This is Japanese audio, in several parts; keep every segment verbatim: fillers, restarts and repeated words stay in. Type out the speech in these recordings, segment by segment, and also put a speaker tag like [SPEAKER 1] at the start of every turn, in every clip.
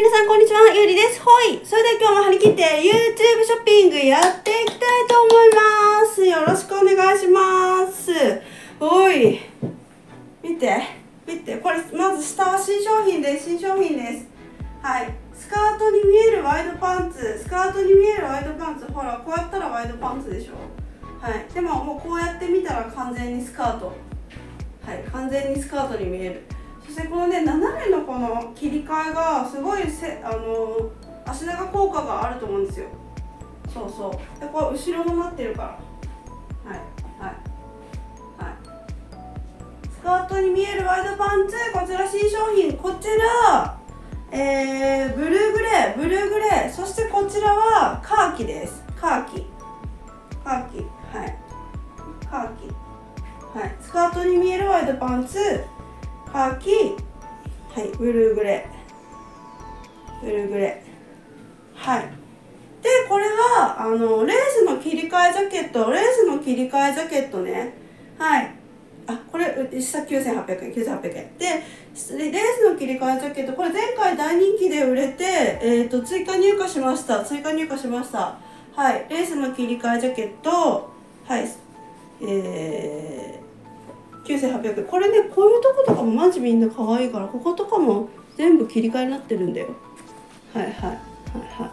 [SPEAKER 1] 皆さんこんにちは、ゆうりです。ほい。それでは今日も張り切って YouTube ショッピングやっていきたいと思います。よろしくお願いします。おい。見て。見て。これ、まず下は新商品です。新商品です。はい。スカートに見えるワイドパンツ。スカートに見えるワイドパンツ。ほら、こうやったらワイドパンツでしょ。はい。でも、もうこうやって見たら完全にスカート。はい。完全にスカートに見える。そしてこのね、斜めのこの切り替えがすごいせあの足長効果があると思うんですよ。そうそう。で、これ後ろもなってるから。はいはいはい。スカートに見えるワイドパンツ、こちら新商品。こちら、えー、ブルーグレー、ブルーグレー。そしてこちらはカーキです。カーキ。カーキ。はい。カーキ。はい。スカートに見えるワイドパンツ。カーキ、はい、ブルーグレー、ブルーグレー、はい。で、これはあのレースの切り替えジャケット、レースの切り替えジャケットね、はい。あ、これ下きゅうせんはっぴゃくえん、きゅうせんはっぴゃくえん。で、レースの切り替えジャケット、これ前回大人気で売れて、えっと追加入荷しました。追加入荷しました。はい、レースの切り替えジャケット、はい、えー。きゅうせんはっぴゃくえん。これね、こういうとことかもマジみんな可愛いから、こことかも全部切り替えになってるんだよ。はいはいはいはい。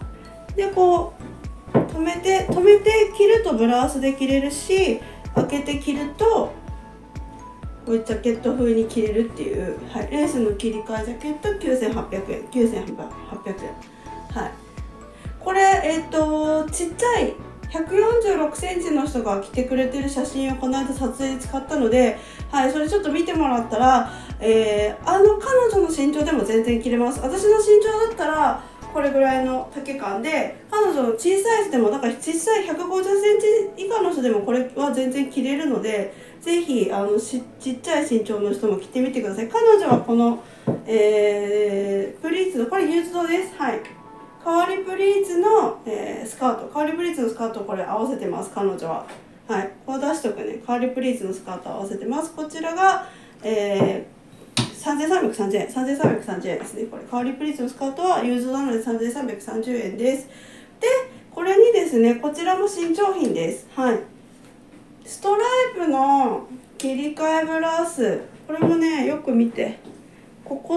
[SPEAKER 1] で、こう止めて止めて着るとブラウスで着れるし、開けて着るとこういうジャケット風に着れるっていう、はい、レースの切り替えジャケットきゅうせんはっぴゃくえん、きゅうせんはっぴゃくえん。はい。これえっとちっちゃいひゃくよんじゅうろくセンチの人が着てくれてる写真をこの間撮影で使ったので、はい、それちょっと見てもらったら、えー、あの彼女の身長でも全然着れます。私の身長だったらこれぐらいの丈感で、彼女の小さい人でもだから小さいひゃくごじゅっセンチ以下の人でもこれは全然着れるので、ぜひあのしちっちゃい身長の人も着てみてください。彼女はこの、えー、プリーツのこれユーズドです。はい。カワリプリーツの、えー、スカート、カワリプリーツのスカートをこれ合わせてます、彼女は。はい、こう出しとくね。カワリプリーツのスカートを合わせてます。こちらが、えー、さんぜんさんびゃくさんじゅうえん、さんぜんさんびゃくさんじゅうえんですね。これカワリプリーツのスカートはユーズドなのでさんぜんさんびゃくさんじゅうえんです。で、これにですね、こちらも新商品です。はい。ストライプの切り替えブラウス、これもね、よく見て。ここと、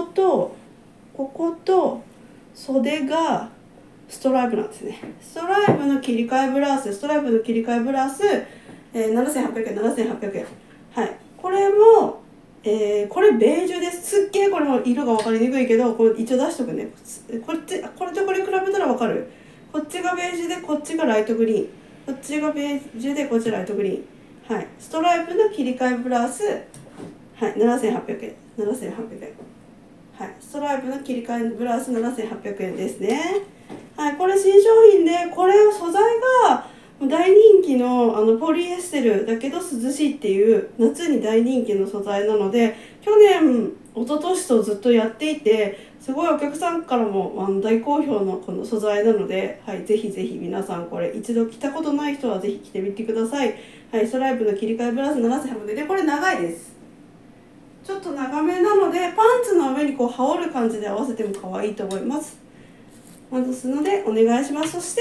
[SPEAKER 1] ここと、袖がストライプなんですね。ストライプの切り替えブラウス、ストライプの切り替えブラウス、えー、ななせんはっぴゃくえん、ななせんはっぴゃくえん。はい。これも、えー、これベージュです。すっげえこれも色が分かりにくいけど、これ一応出しとくね。これって、これとこれ比べたら分かる。こっちがベージュで、こっちがライトグリーン。こっちがベージュで、こっちライトグリーン。はい。ストライプの切り替えブラウス、はい、ななせんはっぴゃくえん。ななせんはっぴゃくえん。はい。ストライプの切り替えブラウスななせんはっぴゃくえんですね。はい、これ新商品で、これ素材が大人気のあのポリエステルだけど涼しいっていう夏に大人気の素材なので、去年一昨年とずっとやっていて、すごいお客さんからもあの大好評のこの素材なので、はい、ぜひぜひ皆さんこれ一度着たことない人はぜひ着てみてください。はい、ストライプの切り替えブラウスななせんはっぴゃくえんで、これ長いです。ちょっと長めなのでパンツの上にこう羽織る感じで合わせても可愛いと思います。ですのでお願いします。そして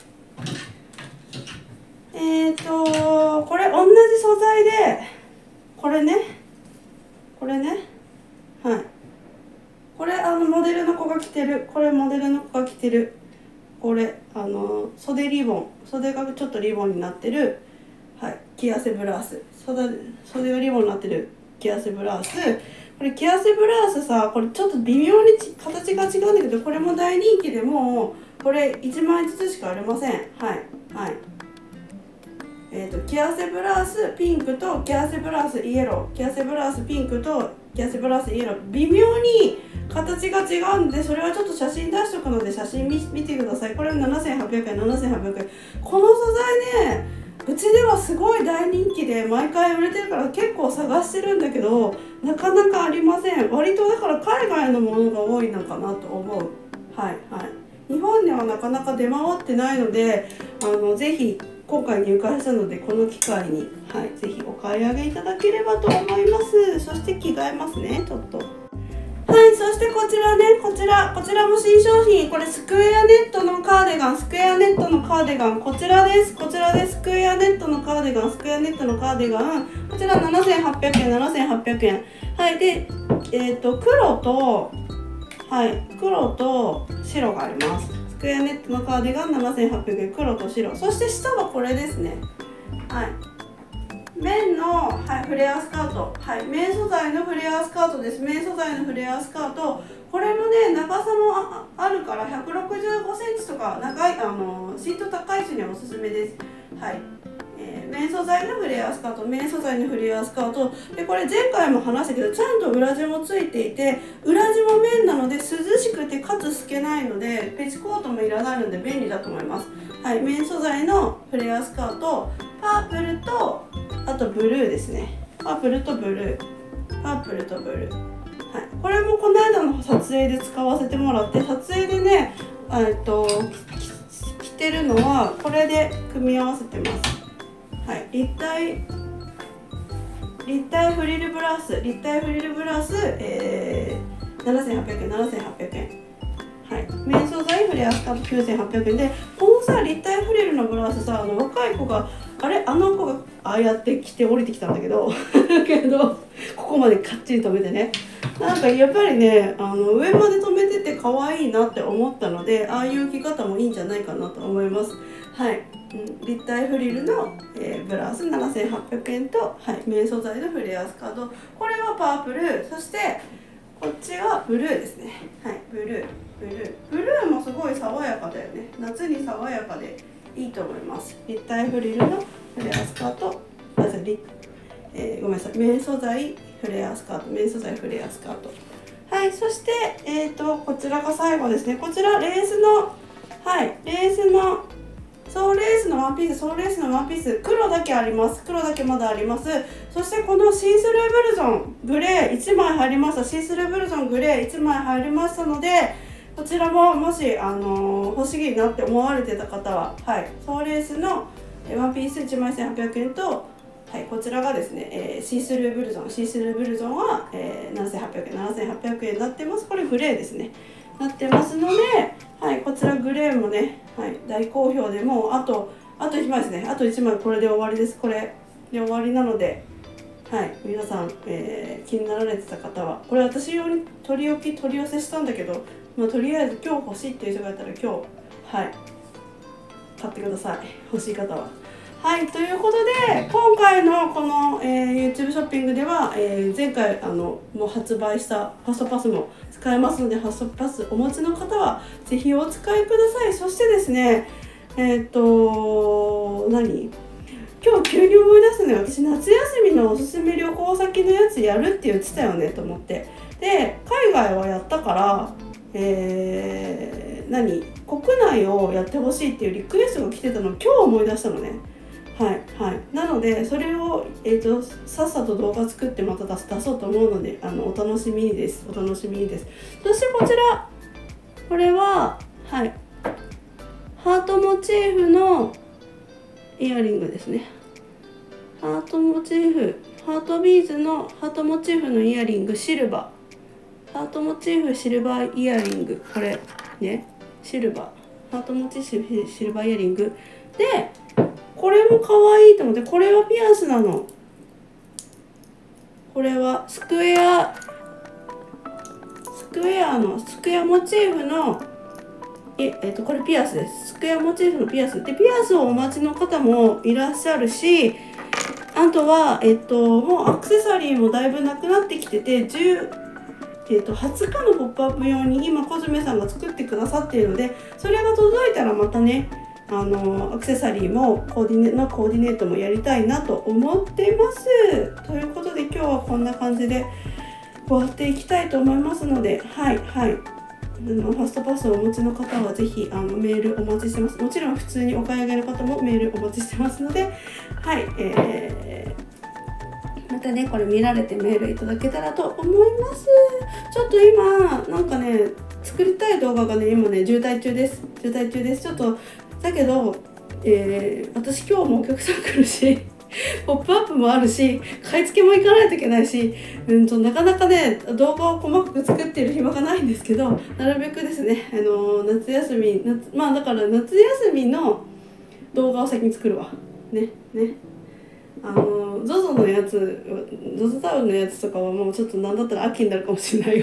[SPEAKER 1] えっとこれ同じ素材で、これねこれねはいこれあのモデルの子が着てる、これモデルの子が着てる、これあの袖リボン、袖がちょっとリボンになってる、はい、着汗ブラウス、袖袖がリボンになってる着汗ブラウス。これ着汗ブラウスさ、これちょっと微妙に形が違うんだけど、これも大人気で、もうこれいちまいずつしかありません。はいはいえーと着汗ブラウスピンクと着汗ブラウスイエロー、着汗ブラウスピンクと着汗ブラウスイエロー、微妙に形が違うんで、それはちょっと写真出しとくので写真 見, 見てください。これななせんはっぴゃくえん、ななせんはっぴゃくえん。この素材ね、うちではすごい大人気で毎回売れてるから結構探してるんだけど、なかなかありません。割とだから海外のものが多いのかなと思う。はいはい日本ではなかなか出回ってないので、あのぜひ今回入荷したので、この機会に、はい、ぜひお買い上げいただければと思います。そして着替えますね、ちょっと。はい、そしてここちらね、こちら、こちらも新商品、これスクエアネットのカーディガン、スクエアネットのカーディガン、こちらです、こちらです、スクエアネットのカーディガン、スクエアネットのカーディガン、こちらななせんはっぴゃくえん、ななせんはっぴゃくえん。はい、で、えっと、黒と、はい、黒と白があります。スクエアネットのカーディガンななせんはっぴゃくえん、黒と白。そして下はこれですね。はい。綿の、はい、フレアスカート、はい、綿素材のフレアスカートです。綿素材のフレアスカート、これもね、長さも あ, あるからひゃくろくじゅうごセンチとか長い、あの身長高い人にはおすすめです。はい、えー、綿素材のフレアスカート、綿素材のフレアスカートで、これ前回も話したけど、ちゃんと裏地もついていて、裏地も綿なので涼しくてかつ透けないので、ペチコートもいらないので便利だと思います。はい、綿素材のフレアスカート、パープルとあとブルーですね。パープルとブルー、パープルとブルー。はい、これもこの間の撮影で使わせてもらって、撮影でね、えっと着てるのはこれで組み合わせてます。はい、立体立体フリルブラウス、立体フリルブラウス、えー、ななせんはっぴゃくえん、ななせんはっぴゃくえん。はい、綿素材フレアスカートきゅうせんはっぴゃくえんで、このさ立体フリルのブラウスさ、あの若い子があれあの子がああやって着て降りてきたんだけどけどここまでかっちり留めてね、なんかやっぱりね、あの上まで留めてて可愛いなって思ったので、ああいう着方もいいんじゃないかなと思います。はい、うん、立体フリルの、えー、ブラウスななせんはっぴゃくえんと、はい、綿素材のフレアスカート、これはパープル、そしてこっちはブルーですね。はい、ブルーブルーブルーもすごい爽やかだよね。夏に爽やかでいいと思います。立体フリルのフレアスカート、あ、えー、ごめんなさい、綿素材フレアスカート、綿素材フレアスカート。はい、そして、えーと、こちらが最後ですね。こちらレースの、はい、レースの、ソーレースのワンピース、ソーレースのワンピース、黒だけあります。黒だけまだあります。そしてこのシースルーブルゾン、グレーいちまい入りました。シースルーブルゾン、グレーいちまい入りましたので、こちらももし、あのー、欲しいなって思われてた方は、はい、ソーレースのワンピースいちまいせんはっぴゃくえんと、はい、こちらがですね、えー、シースルーブルゾン、シースルーブルゾンは、えー、ななせんはっぴゃくえん、ななせんはっぴゃくえんになってます。これグレーですね。なってますので、はい、こちらグレーもね、はい、大好評で、もうあと、あといちまいですね。あといちまいこれで終わりです。これで終わりなので、はい、皆さん、えー、気になられてた方は、これ私用に取り置き、取り寄せしたんだけど、まあ、とりあえず今日欲しいっていう人がいたら今日、はい、買ってください。欲しい方は。はい、ということで今回のこの、えー、YouTube ショッピングでは、えー、前回あのもう発売したファストパスも使えますので、ファストパスお持ちの方はぜひお使いください。そしてですね、えー、っと何今日急に思い出すのよ。私夏休みのおすすめ旅行先のやつやるって言ってたよねと思って、で海外はやったから、えー、何国内をやってほしいっていうリクエストが来てたのを今日思い出したのね。はいはい、なのでそれを、えーと、さっさと動画作ってまた出す出そうと思うので、あのお楽しみにですお楽しみにです。そしてこちら、これは、はい、ハートモチーフのイヤリングですね。ハートモチーフ、ハートビーズのハートモチーフのイヤリング、シルバー、ハートモチーフシルバーイヤリング、これね、シルバー、ハートモチーフシルバーイヤリングで、これも可愛いと思って、これはピアスなの。これはスクエアスクエアのスクエアモチーフのええっとこれピアスです。スクエアモチーフのピアスで、ピアスをお待ちの方もいらっしゃるし、あとはえっともうアクセサリーもだいぶなくなってきてて、じゅうえっとはつかのポップアップ用に今コズメさんが作ってくださっているので、それが届いたらまたね、あのアクセサリーもコーディネのコーディネートもやりたいなと思ってます。ということで今日はこんな感じで終わっていきたいと思いますので、はいはい、あのファストパスをお持ちの方はぜひあのメールお待ちしてます。もちろん普通にお買い上げの方もメールお待ちしてますので、はい、えー、またねこれ見られてメールいただけたらと思います。ちょっと今なんかね作りたい動画がね今ね渋滞中です渋滞中です。ちょっとだけど、えー、私今日もお客さん来るしポップアップもあるし、買い付けも行かないといけないし、うんとなかなかね動画を細かく作っている暇がないんですけど、なるべくですね、あの夏休み夏まあだから夏休みの動画を先に作るわねね。あの ゾゾ のやつ ゾゾ タウンのやつとかはもうちょっとなんだったら秋になるかもしれないよ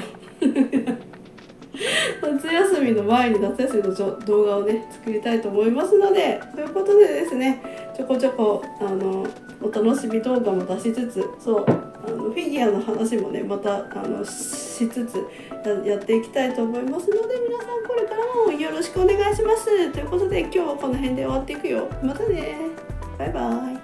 [SPEAKER 1] 夏休みの前に夏休みの動画をね作りたいと思いますので、ということでですね、ちょこちょこあのお楽しみ動画も出しつつ、そうあのフィギュアの話もねまたあのしつつ や, やっていきたいと思いますので、皆さんこれからもよろしくお願いします。ということで今日はこの辺で終わっていくよ。またね、バイバイ。